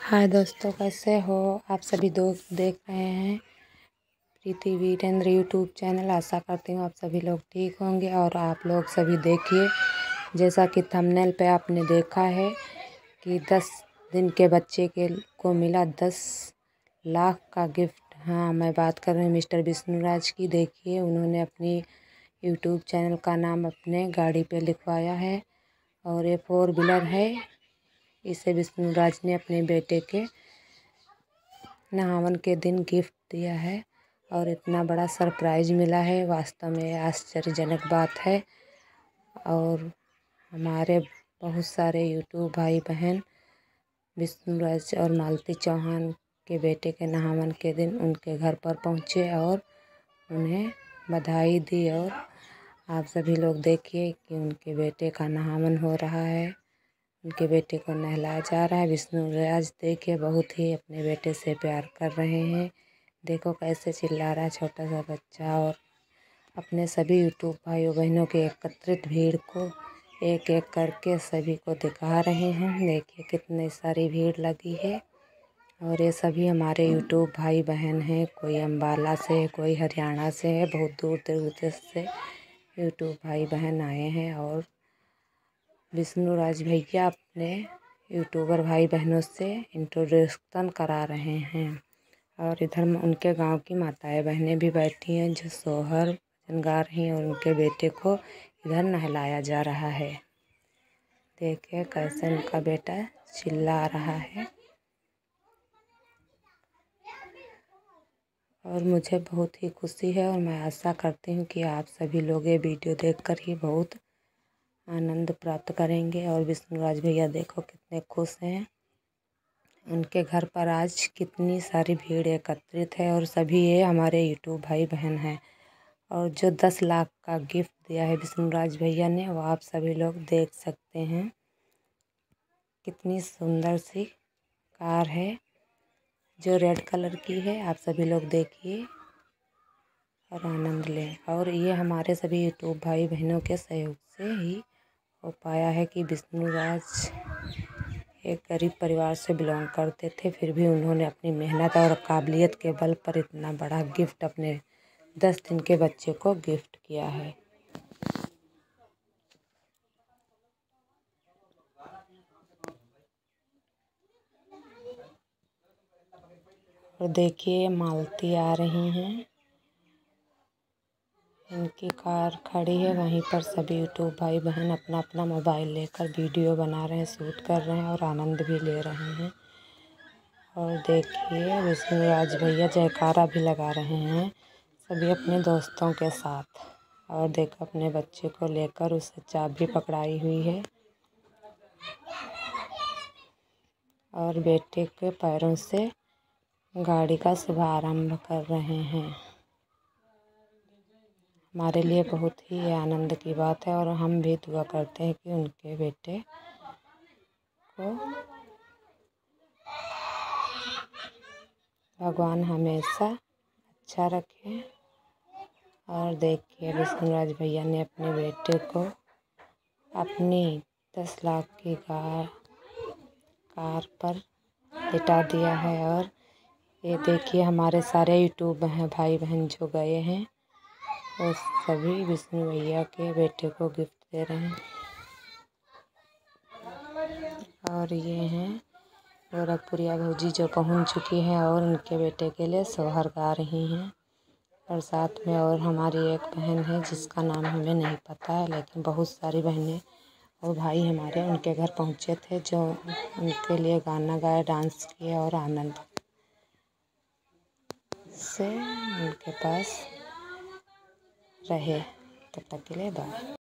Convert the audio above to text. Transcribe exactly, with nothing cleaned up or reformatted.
हाय दोस्तों, कैसे हो आप सभी? दोस्त देख रहे हैं प्रीति वीरेंद्र यूट्यूब चैनल। आशा करती हूँ आप सभी लोग ठीक होंगे। और आप लोग सभी देखिए, जैसा कि थंबनेल पे आपने देखा है कि दस दिन के बच्चे के को मिला दस लाख का गिफ्ट। हाँ, मैं बात कर रही हूँ मिस्टर विष्णुराज की। देखिए, उन्होंने अपनी यूट्यूब चैनल का नाम अपने गाड़ी पे लिखवाया है और ये फोर व्हीलर है। इसे विष्णुराज ने अपने बेटे के नहावन के दिन गिफ्ट दिया है और इतना बड़ा सरप्राइज मिला है, वास्तव में आश्चर्यजनक बात है। और हमारे बहुत सारे यूट्यूब भाई बहन विष्णुराज और मालती चौहान के बेटे के नहावन के दिन उनके घर पर पहुँचे और उन्हें बधाई दी। और आप सभी लोग देखिए कि उनके बेटे का नहावन हो रहा है, उनके बेटे को नहलाया जा रहा है। विष्णुराज देखिए बहुत ही अपने बेटे से प्यार कर रहे हैं। देखो कैसे चिल्ला रहा है छोटा सा बच्चा। और अपने सभी यूट्यूब भाइयों बहनों के एकत्रित भीड़ को एक एक करके सभी को दिखा रहे हैं। देखिए कितनी सारी भीड़ लगी है और ये सभी हमारे यूट्यूब भाई बहन हैं। कोई अम्बाला से है, कोई हरियाणा से है, बहुत दूर दूर से यूट्यूब भाई बहन आए हैं। और विष्णुराज भैया अपने यूट्यूबर भाई बहनों से इंट्रोडक्शन करा रहे हैं। और इधर उनके गांव की माताएं बहनें भी बैठी हैं जो सोहर भजन गा रही हैं और उनके बेटे को इधर नहलाया जा रहा है। देखिए कैसे उनका बेटा चिल्ला रहा है। और मुझे बहुत ही खुशी है और मैं आशा करती हूँ कि आप सभी लोग ये वीडियो देखकर ही बहुत आनंद प्राप्त करेंगे। और विष्णुराज भैया देखो कितने खुश हैं। उनके घर पर आज कितनी सारी भीड़ एकत्रित है और सभी ये हमारे यूट्यूब भाई बहन हैं। और जो दस लाख का गिफ्ट दिया है विष्णुराज भैया ने, वो आप सभी लोग देख सकते हैं। कितनी सुंदर सी कार है जो रेड कलर की है। आप सभी लोग देखिए और आनंद लें। और ये हमारे सभी यूट्यूब भाई बहनों के सहयोग से ही हो पाया है कि विष्णुराज एक गरीब परिवार से बिलोंग करते थे, फिर भी उन्होंने अपनी मेहनत और काबिलियत के बल पर इतना बड़ा गिफ्ट अपने दस दिन के बच्चे को गिफ्ट किया है। और देखिए मालती आ रही हैं, इनकी कार खड़ी है। वहीं पर सभी यूट्यूब भाई बहन अपना अपना मोबाइल लेकर वीडियो बना रहे हैं, शूट कर रहे हैं और आनंद भी ले रहे हैं। और देखिए विष्णुराज भैया जयकारा भी लगा रहे हैं सभी अपने दोस्तों के साथ। और देखो अपने बच्चे को लेकर उसे चाबी पकड़ाई हुई है और बेटे के पैरों से गाड़ी का शुभारंभ कर रहे हैं। हमारे लिए बहुत ही आनंद की बात है और हम भी दुआ करते हैं कि उनके बेटे को भगवान हमेशा अच्छा रखे। और देखिए विष्णुराज भैया ने अपने बेटे को अपनी दस लाख की कार कार पर लिटा दिया है। और ये देखिए हमारे सारे यूट्यूब भाई बहन जो गए हैं वो सभी विष्णु भैया के बेटे को गिफ्ट दे रहे हैं। और ये हैं गोरखपुरिया भौजी जो पहुंच चुकी हैं और उनके बेटे के लिए सोहर गा रही हैं। और साथ में और हमारी एक बहन है जिसका नाम हमें नहीं पता है, लेकिन बहुत सारी बहनें और भाई हमारे उनके घर पहुंचे थे जो उनके लिए गाना गाया, डांस किया और आनंद से उनके पास रहे। तब तक के लिए बाय।